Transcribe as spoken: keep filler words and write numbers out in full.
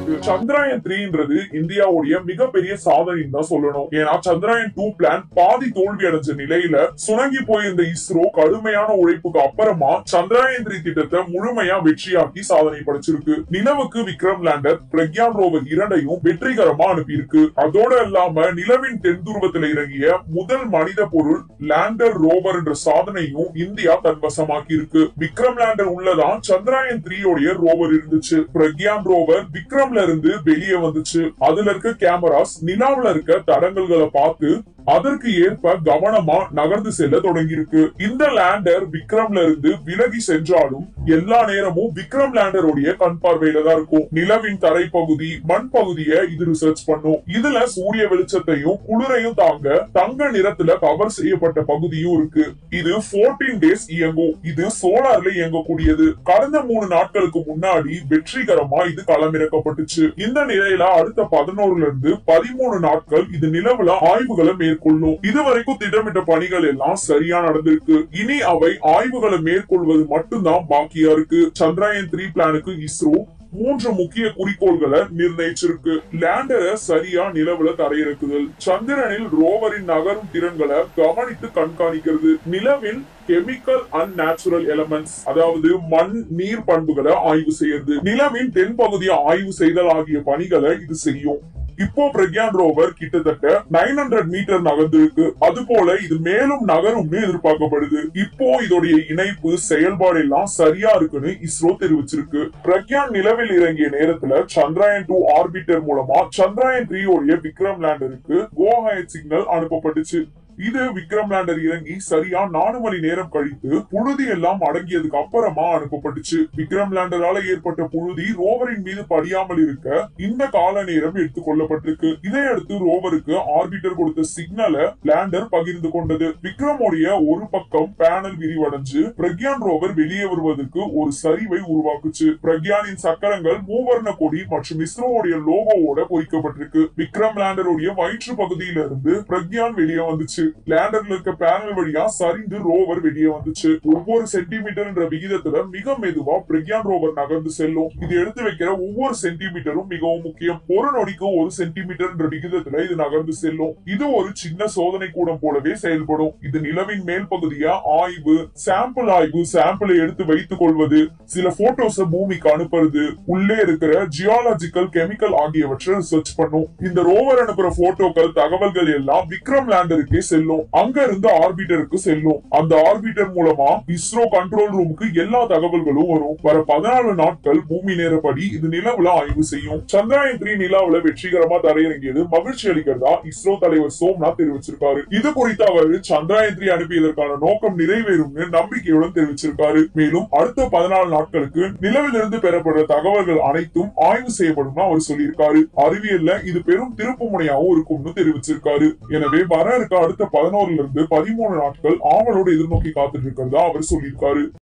இருக்கு. சந்திராயன் த்ரீன்றது இந்தியாவுடைய மிகப்பெரிய சாதனைன்னு தான் சொல்லணும். ஏன்னா சந்திராயன் டூ பிளான் பாதி தோல்வி அடைஞ்ச நிலையில சுணங்கி போயிருந்த இஸ்ரோ கடுமையான உழைப்புக்கு அப்புறமா சந்திராயன் த்ரீ திட்டத்தை முழுமையா வெற்றியாக்கி சாதனை படைச்சிருக்கு. நிலவுக்கு விக்ரம் லேண்டர், பிரக்யான் ரோவர் இரண்டையும் வெற்றிகரமா அனுப்பியிருக்கு. அதோட இல்லாம நிலவின் தென் துருவத்தில் இறங்கிய முதல் மனித பொருள் லேண்டர் ரோவர் என்ற சாதனையும் இந்தியா தன்வசமாக்கி இருக்கு. விக்ரம் லேண்டர் உள்ளதான் சந்திராயன் த்ரீ உடைய ரோவர் இருந்துச்சு. பிரக்யான் ரோவர் விக்ரம்ல இருந்து வெளியே வந்துச்சு. அதுல இருக்க கேமராஸ் நிலாவுல இருக்க தடங்கல்களை பார்த்து அதற்கு ஏற்ப கவனமா நகர்ந்து செல்ல தொடங்கி இருக்கு. இந்த லேண்டர் விக்ரம்ல இருந்து விலகி சென்றாலும் எல்லா நேரமும் விக்ரம் லேண்டருடைய கண் பார்வையில தான் இருக்கும். நிலவின் தரைப்பகுதி, மண் பகுதியை இது ரிசர்ச் பண்ணும். இதுல சூரிய வெளிச்சத்தையும் குளிரையும் தாங்க தங்க நிறத்துல கவர் செய்யப்பட்ட பகுதியும் இருக்கு. இது பதினான்கு டேஸ் இயங்கும். இது சோலார்ல இயங்கக்கூடியது. கடந்த மூணு நாட்களுக்கு முன்னாடி வெற்றிகரமா இது களமிறக்கப்பட்டுச்சு. இந்த நிலையில அடுத்த பதினோருல இருந்து பதிமூணு நாட்கள் இது நிலவுல ஆய்வுகளை மேற்கொள்ளும். இதுவரைக்கும் திட்டமிட்ட பணிகள் எல்லாம் சரியா நடந்திருக்கு. இனி அவை ஆய்வுகளை மேற்கொள்வது மட்டும்தான் பாக்கியா இருக்கு. சந்திராயன் த்ரீ பிளானுக்கு இஸ்ரோ மூன்று முக்கிய குறிக்கோள்களை நிர்ணயிச்சிருக்கு. லேண்டரை சரியா நிலவுல தரையிறக்குதல், சந்திரனில் ரோவரின் நகரும் திறன்களை கவனித்து கண்காணிக்கிறது, நிலவில் கெமிக்கல் அண்ட் நேச்சுரல் எலிமெண்ட்ஸ் அதாவது மண் நீர் பண்புகளை ஆய்வு செய்யறது, நிலவின் தென்பகுதியை ஆய்வு செய்தல் ஆகிய பணிகளை இது செய்யும். இப்போ பிரக்யான் ரோவர் கிட்டத்தட்ட நைன் மீட்டர் நகர்ந்திருக்கு. அது போல இது மேலும் நகரும்னு எதிர்பார்க்கப்படுது. இப்போ இதோடைய இணைப்பு செயல்பாடு எல்லாம் சரியா இருக்குன்னு இஸ்ரோ தெரிவிச்சிருக்கு. பிரக்யான் நிலவில் இறங்கிய நேரத்துல சந்திராயன் டூ ஆர்பிட்டர் மூலமா சந்திராயன் த்ரீ உடைய விக்ரம் லேண்டருக்கு கோ அஹெட் சிக்னல் அனுப்பப்பட்டுச்சு. இது விக்ரம் லேண்டர் இறங்கி சரியா நாலு மணி நேரம் கழித்து புழுதி எல்லாம் அடங்கியதுக்கு அப்புறமா அனுப்பப்பட்டுச்சு. விக்ரம் லேண்டரால ஏற்பட்ட புழுதி ரோவரின் மீது படியாமல் இருக்க இந்த கால நேரம் எடுத்துக் கொள்ளப்பட்டிருக்கு. இதையடுத்து ரோவருக்கு ஆர்பிட்டர் கொடுத்த சிக்னலை லேண்டர் பகிர்ந்து கொண்டது. விக்ரமுடைய ஒரு பக்கம் பேனல் விரிவடைஞ்சு பிரக்யான் ரோவர் வெளியே வருவதற்கு ஒரு சரிவை உருவாக்குச்சு. பிரக்யானின் சக்கரங்கள் மூவர்ண கொடி மற்றும் இஸ்ரோவுடைய லோகோவோட பொறிக்கப்பட்டிருக்கு. விக்ரம் லேண்டருடைய வயிற்று பகுதியில இருந்து பிரக்யான் வெளியே வந்துச்சு. லேண்டர்ல இருக்க பேனல் வழியா சரிந்து ரோவர் வெளியே வந்துச்சு. ஒவ்வொரு சென்டிமீட்டர் என்ற விகிதத்துல மிக மெதுவா பிரக்யான் ரோவர் நகர்ந்து செல்லும். இது எடுத்து வைக்கிற ஒவ்வொரு சென்டிமீட்டரும் மிகவும் முக்கியம். ஒரு நொடிக்கு ஒரு சென்டிமீட்டர் என்ற விகிதத்துல இது நகர்ந்து செல்லும். இது ஒரு சின்ன சோதனை கூடம் போலவே செயல்படும். இது நிலவின் மேல் பகுதியா ஆய்வு, சாம்பிள் ஆய்வு, சாம்பிளை எடுத்து வைத்துக் கொள்வது, சில போட்டோஸ பூமிக்கு அனுப்புறது, உள்ளே இருக்கிற ஜியாலஜிக்கல், கெமிக்கல் ஆகியவற்றை ரிசர்ச் பண்ணும். இந்த ரோவர் அனுப்புற போட்டோக்கள், தகவல்கள் எல்லாம் விக்ரம் லேண்டருக்கே செல்லும். அங்க இருந்து ஆர்பிட்டருக்கு செல்லும். அந்த ஆர்பிட்டர் மூலமா இஸ்ரோ கண்ட்ரோல் ரூமுக்கு எல்லா தகவல்களும் வரும். வர பதினாலு நாட்கள் பூமி நேரப்படி இது நிலவுல ஆய்வு செய்யும். சந்திராயன் த்ரீ நிலாவுல வெற்றிகரமா தரையிறங்கியது மகிழ்ச்சி அளிக்கிறதா இஸ்ரோ தலைவர் சோம்நாத் தெரிவிச்சிருக்காரு. இது குறித்து அவர் சந்திராயன் த்ரீ அனுப்பியதற்கான நோக்கம் நிறைவேறும்னு நம்பிக்கையுடன் தெரிவிச்சிருக்காரு. மேலும் அடுத்த பதினாலு நாட்களுக்கு நிலவில் இருந்து பெறப்படுற தகவல்கள் அனைத்தும் ஆய்வு செய்யப்படும் அவர் சொல்லியிருக்காரு. அறிவியல்ல இது பெரும் திருப்பு முனையாவும் இருக்கும்னு தெரிவிச்சிருக்காரு. எனவே வர இருக்க அடுத்த பதினோருல இருந்து பதிமூணு நாட்கள் ஆவலோடு எதிர்நோக்கி காத்துட்டு இருக்கிறதா அவர் சொல்லியிருக்காரு.